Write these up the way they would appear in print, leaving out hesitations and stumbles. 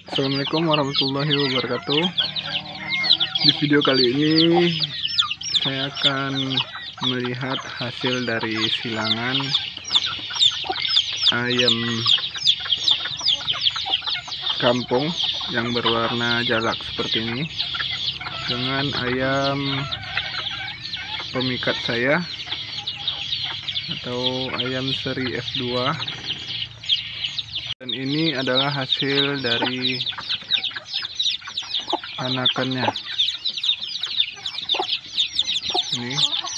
Assalamualaikum warahmatullahi wabarakatuh. Di video kali ini saya akan melihat hasil dari silangan ayam kampung yang berwarna jalak seperti ini dengan ayam pemikat saya atau ayam seri F2. Dan ini adalah hasil dari anakannya. Ini.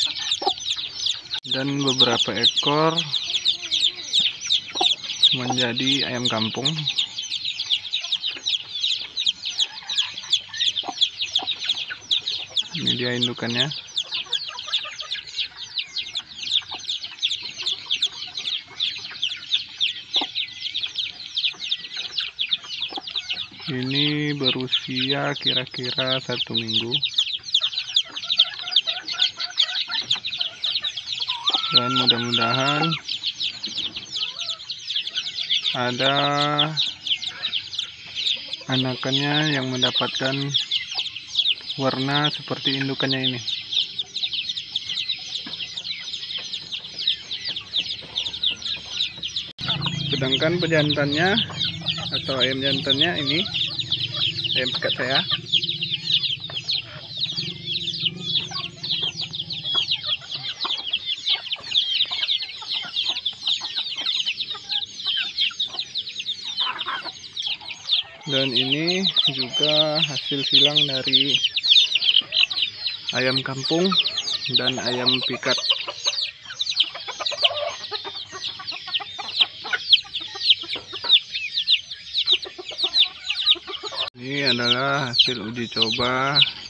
Dan beberapa ekor menjadi ayam kampung. Ini dia indukannya. Ini berusia kira-kira 1 minggu. Dan mudah-mudahan ada anakannya yang mendapatkan warna seperti indukannya ini. Sedangkan pejantannya atau ayam jantannya ini ayam pekat saya. Dan ini juga hasil silang dari ayam kampung dan ayam pikat. Ini adalah hasil uji coba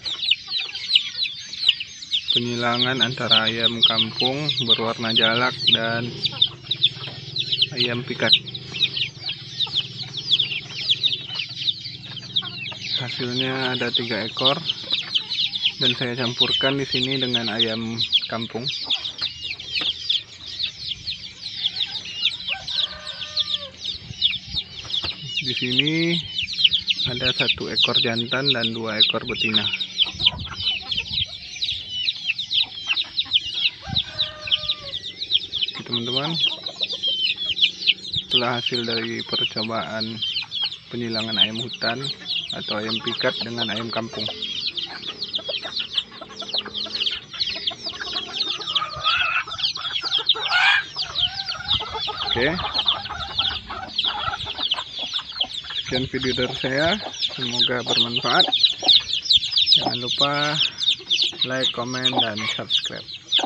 penyilangan antara ayam kampung berwarna jalak dan ayam pikat. Hasilnya ada 3 ekor dan saya campurkan di sini dengan ayam kampung. Di sini ada 1 ekor jantan dan 2 ekor betina. Teman-teman, itulah hasil dari percobaan penyilangan ayam hutan atau ayam pikat dengan ayam kampung. Oke, sekian video dari saya, semoga bermanfaat. Jangan lupa like, komen, dan subscribe.